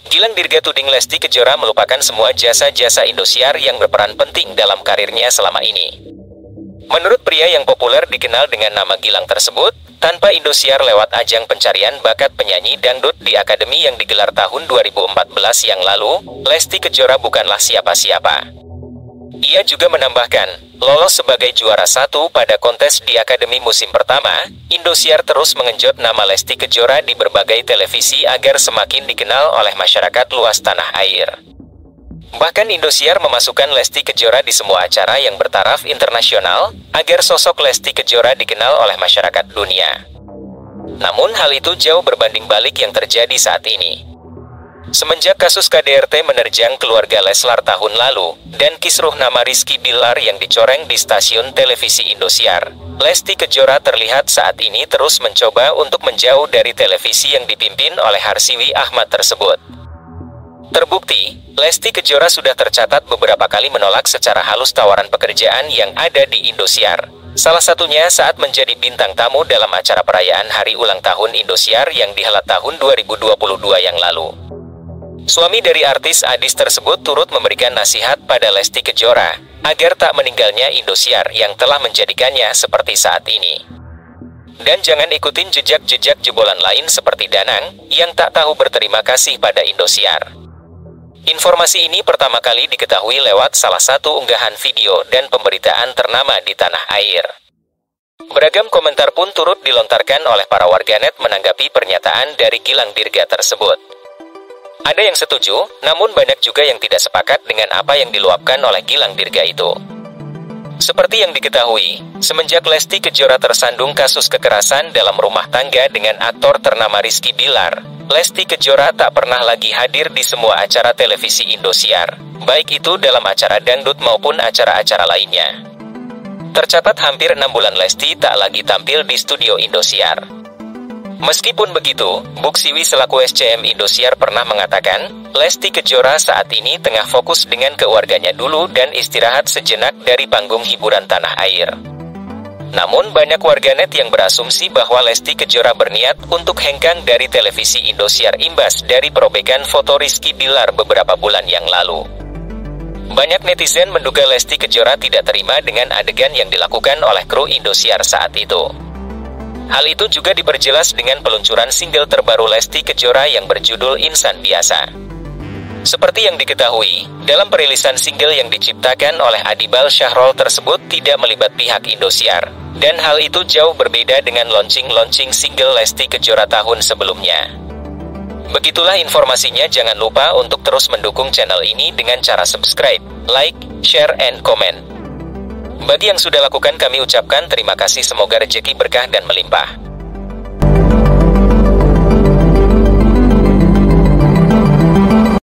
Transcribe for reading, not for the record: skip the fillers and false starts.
Gilang Dirga tuding Lesti Kejora melupakan semua jasa-jasa Indosiar yang berperan penting dalam karirnya selama ini. Menurut pria yang populer dikenal dengan nama Gilang tersebut, tanpa Indosiar lewat ajang pencarian bakat penyanyi dangdut di Akademi yang digelar tahun 2014 yang lalu, Lesti Kejora bukanlah siapa-siapa. Ia juga menambahkan, lolos sebagai juara 1 pada kontes di Akademi musim pertama, Indosiar terus mengenjot nama Lesti Kejora di berbagai televisi agar semakin dikenal oleh masyarakat luas tanah air. Bahkan Indosiar memasukkan Lesti Kejora di semua acara yang bertaraf internasional, agar sosok Lesti Kejora dikenal oleh masyarakat dunia. Namun hal itu jauh berbanding balik yang terjadi saat ini. Semenjak kasus KDRT menerjang keluarga Leslar tahun lalu, dan kisruh nama Rizky Bilar yang dicoreng di stasiun televisi Indosiar, Lesti Kejora terlihat saat ini terus mencoba untuk menjauh dari televisi yang dipimpin oleh Harsiwi Ahmad tersebut. Terbukti, Lesti Kejora sudah tercatat beberapa kali menolak secara halus tawaran pekerjaan yang ada di Indosiar. Salah satunya saat menjadi bintang tamu dalam acara perayaan hari ulang tahun Indosiar yang dihelat tahun 2022 yang lalu. Suami dari artis Adis tersebut turut memberikan nasihat pada Lesti Kejora, agar tak meninggalnya Indosiar yang telah menjadikannya seperti saat ini. Dan jangan ikutin jejak-jejak jebolan lain seperti Danang, yang tak tahu berterima kasih pada Indosiar. Informasi ini pertama kali diketahui lewat salah satu unggahan video dan pemberitaan ternama di tanah air. Beragam komentar pun turut dilontarkan oleh para warganet menanggapi pernyataan dari Gilang Dirga tersebut. Ada yang setuju, namun banyak juga yang tidak sepakat dengan apa yang diluapkan oleh Gilang Dirga itu. Seperti yang diketahui, semenjak Lesti Kejora tersandung kasus kekerasan dalam rumah tangga dengan aktor ternama Rizky Bilar, Lesti Kejora tak pernah lagi hadir di semua acara televisi Indosiar, baik itu dalam acara dangdut maupun acara-acara lainnya. Tercatat hampir 6 bulan Lesti tak lagi tampil di studio Indosiar. Meskipun begitu, Buk Siwi selaku SCM Indosiar pernah mengatakan, Lesti Kejora saat ini tengah fokus dengan keluarganya dulu dan istirahat sejenak dari panggung hiburan tanah air. Namun banyak warganet yang berasumsi bahwa Lesti Kejora berniat untuk hengkang dari televisi Indosiar imbas dari perobekan foto Rizky Bilar beberapa bulan yang lalu. Banyak netizen menduga Lesti Kejora tidak terima dengan adegan yang dilakukan oleh kru Indosiar saat itu. Hal itu juga diperjelas dengan peluncuran single terbaru Lesti Kejora yang berjudul Insan Biasa. Seperti yang diketahui, dalam perilisan single yang diciptakan oleh Adibal Syahrol tersebut tidak melibat pihak Indosiar, dan hal itu jauh berbeda dengan launching single Lesti Kejora tahun sebelumnya. Begitulah informasinya, jangan lupa untuk terus mendukung channel ini dengan cara subscribe, like, share, and comment. Bagi yang sudah lakukan kami ucapkan terima kasih, semoga rezeki berkah dan melimpah.